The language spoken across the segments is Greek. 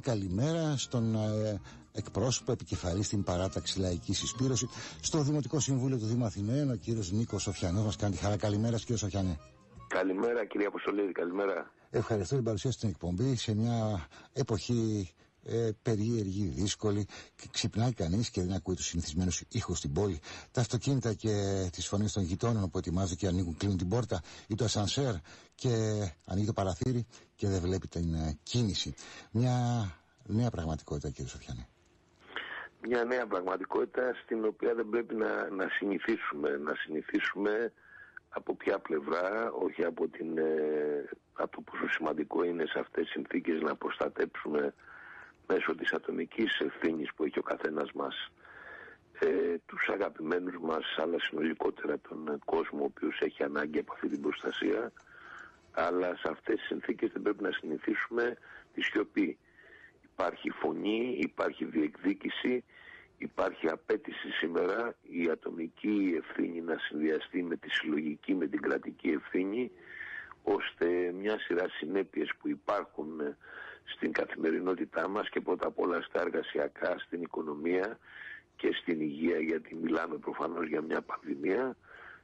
Καλημέρα στον εκπρόσωπο επικεφαλής στην παράταξη Λαϊκή Συσπήρωση στο Δημοτικό Συμβούλιο του Δήμου Αθηναίων, ο κύριος Νίκος Σοφιανός. Μας κάνει τη χαρά. Καλημέρα, κύριε Σοφιανέ. Καλημέρα, κύριε Αποστολίδη, καλημέρα. Ευχαριστώ την παρουσία στην εκπομπή σε μια εποχή περίεργη, δύσκολη, και ξυπνάει κανείς και δεν ακούει τους συνηθισμένους ήχους στην πόλη. Τα αυτοκίνητα και τις φωνές των γειτόνων που ετοιμάζονται και ανοίγουν, κλείνουν την πόρτα ή το ασανσέρ και ανοίγει το παραθύρι και δεν βλέπει την κίνηση. Μια νέα πραγματικότητα, κύριε Σοφιανέ. Μια νέα πραγματικότητα στην οποία δεν πρέπει να συνηθίσουμε. Να συνηθίσουμε από ποια πλευρά, όχι από το πόσο σημαντικό είναι σε αυτές τις συνθήκες να προστατέψουμε μέσω της ατομικής ευθύνης που έχει ο καθένας μας τους αγαπημένους μας, αλλά συνολικότερα τον κόσμο ο οποίος έχει ανάγκη από αυτή την προστασία. Αλλά σε αυτές τις συνθήκες δεν πρέπει να συνηθίσουμε τη σιωπή. Υπάρχει φωνή, υπάρχει διεκδίκηση, υπάρχει απέτηση σήμερα η ατομική ευθύνη να συνδυαστεί με τη συλλογική, με την κρατική ευθύνη, ώστε μια σειρά συνέπειες που υπάρχουν στην καθημερινότητά μας και πρώτα απ' όλα στα εργασιακά, στην οικονομία και στην υγεία, γιατί μιλάμε προφανώς για μια πανδημία,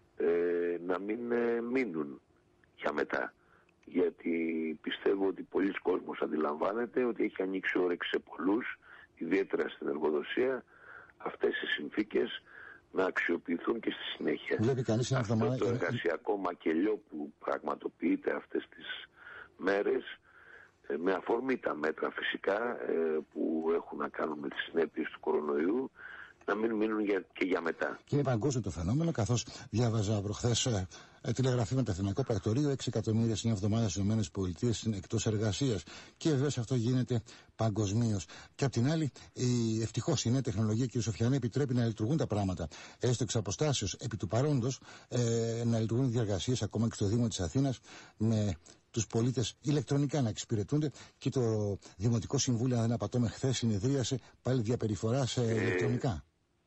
να μην μείνουν για μετά. Γιατί πιστεύω ότι πολλοί κόσμος αντιλαμβάνεται ότι έχει ανοίξει όρεξη σε πολλούς, ιδιαίτερα στην εργοδοσία, αυτές οι συνθήκες να αξιοποιηθούν και στη συνέχεια. Αυτό το εργασιακό μακελιό που πραγματοποιείται αυτές τις μέρες, με αφορμή τα μέτρα φυσικά που έχουν να κάνουν με τις συνέπειες του κορονοϊού, να μην μείνουν και για μετά. Και είναι παγκόσμιο το φαινόμενο, καθώς διάβαζα προχθές τηλεγραφή με το Αθηναϊκό Πρακτορείο, 6 εκατομμύρια στην εβδομάδα στις ΗΠΑ είναι εκτός εργασίας. Και βεβαίως αυτό γίνεται παγκοσμίως. Και απ' την άλλη, ευτυχώς η νέα τεχνολογία, κύριε Σοφιανέ, επιτρέπει να λειτουργούν τα πράγματα έστω εξ αποστάσεως. Επί του παρόντος, να λειτουργούν οι διαργασίες ακόμα και στο Δήμο της Αθήνας, με τους πολίτες ηλεκτρονικά να εξυπηρετούνται, και το Δημοτικό Συμβούλιο, αν δεν απατώμε, χθες συνεδρίασε πάλι διαπεριφοράς ηλεκτρονικά.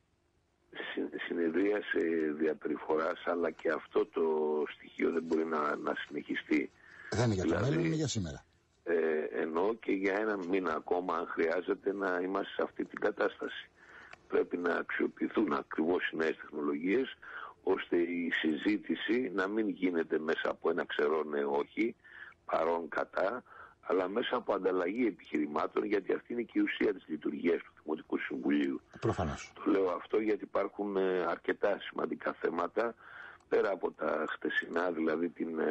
Συνεδρίασε διαπεριφοράς, αλλά και αυτό το στοιχείο δεν μπορεί να συνεχιστεί. Δεν είναι για το μέλλον, είναι για σήμερα. Ενώ και για ένα μήνα ακόμα, αν χρειάζεται, να είμαστε σε αυτή την κατάσταση. Πρέπει να αξιοποιηθούν ακριβώς οι νέες τεχνολογίες, ώστε η συζήτηση να μην γίνεται μέσα από ένα ξερό ναι όχι, παρόν κατά, αλλά μέσα από ανταλλαγή επιχειρημάτων, γιατί αυτή είναι και η ουσία της λειτουργίας του Δημοτικού Συμβουλίου. Προφανώς. Το λέω αυτό γιατί υπάρχουν αρκετά σημαντικά θέματα, πέρα από τα χτεσινά, δηλαδή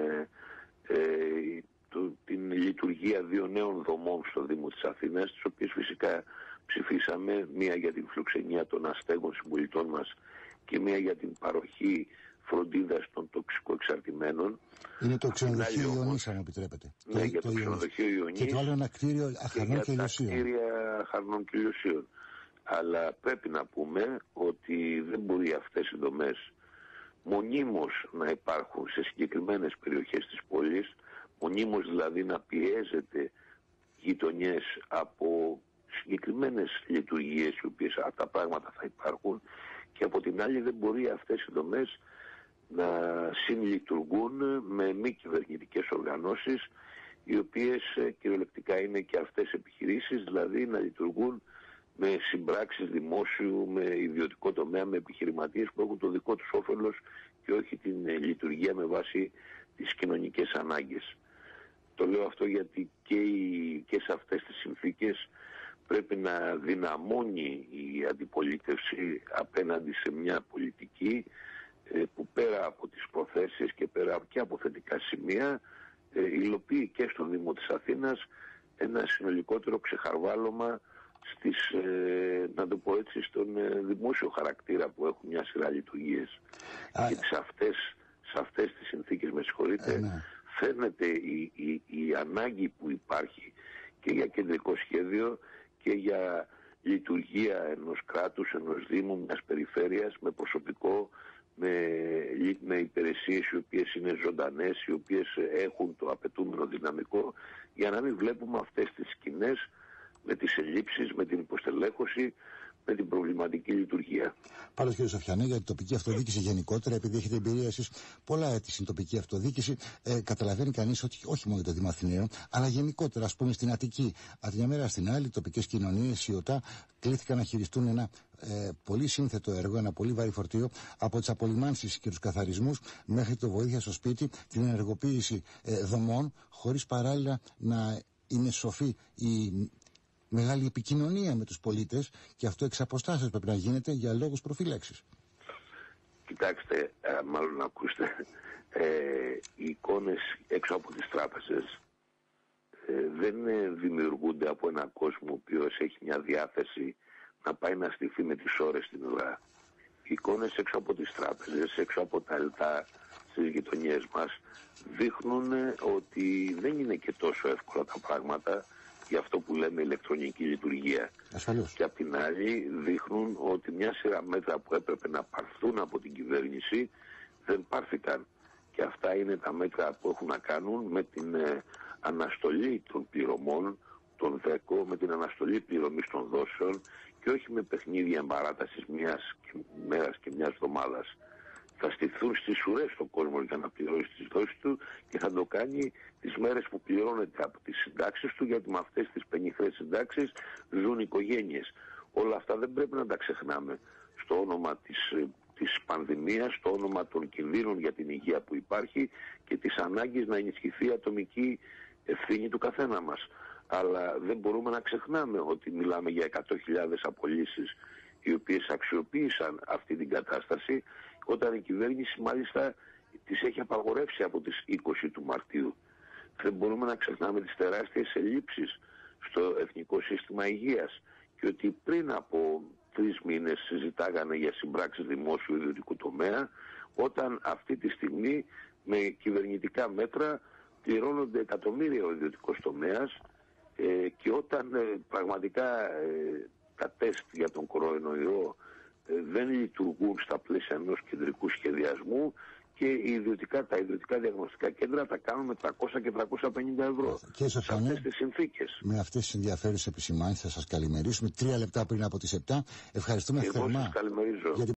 την λειτουργία 2 νέων δομών στο Δήμο της Αθήνας, τις οποίες φυσικά ψηφίσαμε, μία για την φιλοξενία των αστέγων συμπολιτών μας και μία για την παροχή φροντίδας των τοξικοεξαρτημένων. Είναι το ξενοδοχείο Ιωνής, αν επιτρέπετε. Ναι, για το ξενοδοχείο Ιωνής. Και το άλλο ένα κτίριο Αχαρνών και Ηλιοσίων. Αχαρνών και Ηλιοσίων. Αλλά πρέπει να πούμε ότι δεν μπορεί αυτές οι δομές μονίμως να υπάρχουν σε συγκεκριμένες περιοχές της πόλης, μονίμως δηλαδή να πιέζεται γειτονιές από συγκεκριμένες λειτουργίες, οι οποίες αυτά τα πράγματα θα υπάρχουν, και από την άλλη δεν μπορεί αυτές οι δομές να συλλειτουργούν με μη κυβερνητικές οργανώσεις, οι οποίες κυριολεκτικά είναι και αυτές επιχειρήσεις, δηλαδή να λειτουργούν με συμπράξεις δημόσιου, με ιδιωτικό τομέα, με επιχειρηματίες που έχουν το δικό τους όφελος και όχι την λειτουργία με βάση τις κοινωνικές ανάγκες. Το λέω αυτό γιατί και σε αυτές τις συνθήκες πρέπει να δυναμώνει η αντιπολίτευση απέναντι σε μια πολιτική που πέρα από τις προθέσεις και πέρα και από θετικά σημεία υλοποιεί και στο Δήμο της Αθήνας ένα συνολικότερο ξεχαρβάλωμα να το πω έτσι, στον δημόσιο χαρακτήρα που έχουν μια σειρά λειτουργίες. Και σε αυτές τις συνθήκες, με συγχωρείτε, φαίνεται η ανάγκη που υπάρχει και για κεντρικό σχέδιο και για λειτουργία ενός κράτους, ενός Δήμου, μιας περιφέρειας, με προσωπικό, με υπηρεσίες οι οποίες είναι ζωντανές, οι οποίες έχουν το απαιτούμενο δυναμικό, για να μην βλέπουμε αυτές τις σκηνές με τις ελλείψεις, με την υποστελέχωση, με την προβληματική λειτουργία. Πάντως, κύριε Σοφιανέ, για την τοπική αυτοδιοίκηση γενικότερα, επειδή έχετε εμπειρία εσείς πολλά έτη στην τοπική αυτοδιοίκηση, καταλαβαίνει κανείς ότι όχι μόνο για το Δήμο Αθηναίων, αλλά γενικότερα, ας πούμε, στην Αττική. Από τη μια μέρα στην άλλη, οι τοπικές κοινωνίες, οι ΟΤΑ, κλήθηκαν να χειριστούν ένα πολύ σύνθετο έργο, ένα πολύ βαρύ φορτίο, από τις απολυμάνσεις και τους καθαρισμούς μέχρι το βοήθεια στο σπίτι, την ενεργοποίηση δομών, χωρίς παράλληλα να είναι σοφή η μεγάλη επικοινωνία με τους πολίτες, και αυτό εξ αποστάσεως πρέπει να γίνεται για λόγους προφύλαξης. Κοιτάξτε, μάλλον ακούστε, οι εικόνες έξω από τις τράπεζες δεν δημιουργούνται από έναν κόσμο ο οποίος έχει μια διάθεση να πάει να στηθεί με τις ώρες στην ουρά. Οι εικόνες έξω από τις τράπεζες, έξω από τα ΕΛΤΑ στις γειτονιές μας, δείχνουν ότι δεν είναι και τόσο εύκολα τα πράγματα για αυτό που λέμε ηλεκτρονική λειτουργία. Ασφαλώς. Και απ' την άλλη δείχνουν ότι μια σειρά μέτρα που έπρεπε να πάρθουν από την κυβέρνηση δεν πάρθηκαν. Και αυτά είναι τα μέτρα που έχουν να κάνουν με την αναστολή των πληρωμών, των ΔΕΚΟ, με την αναστολή πληρωμής των δόσεων και όχι με παιχνίδια παράτασης μιας μέρας και μιας εβδομάδας. Θα στηθούν στις ουρές στον κόσμο για να πληρώσει τις δόσεις του και θα το κάνει τις μέρες που πληρώνεται από τις συντάξεις του, γιατί με αυτές τις πενιχρές συντάξεις ζουν οικογένειες. Όλα αυτά δεν πρέπει να τα ξεχνάμε στο όνομα της πανδημίας, στο όνομα των κινδύνων για την υγεία που υπάρχει και της ανάγκης να ενισχυθεί η ατομική ευθύνη του καθένα μας. Αλλά δεν μπορούμε να ξεχνάμε ότι μιλάμε για 100.000 απολύσεις οι οποίες αξιοποίησαν αυτή την κατάσταση, όταν η κυβέρνηση μάλιστα τις έχει απαγορεύσει από τις 20 του Μαρτίου. Δεν μπορούμε να ξεχνάμε τις τεράστιες ελλείψεις στο Εθνικό Σύστημα Υγείας και ότι πριν από 3 μήνες συζητάγανε για συμπράξεις δημόσιου ιδιωτικού τομέα, όταν αυτή τη στιγμή με κυβερνητικά μέτρα πληρώνονται εκατομμύρια ο ιδιωτικός τομέας και όταν πραγματικά τα τεστ για τον κορονοϊό δεν λειτουργούν στα πλαίσια ενός κεντρικού σχεδιασμού και τα ιδιωτικά διαγνωστικά κέντρα τα κάνουν με 300 και 350 ευρώ σε αυτές τις συνθήκες. Με αυτές τις ενδιαφέρουσες επισημάνσεις θα σας καλημερίσουμε 3 λεπτά πριν από τις 7. Ευχαριστούμε θερμά. Εγώ σας καλημερίζω.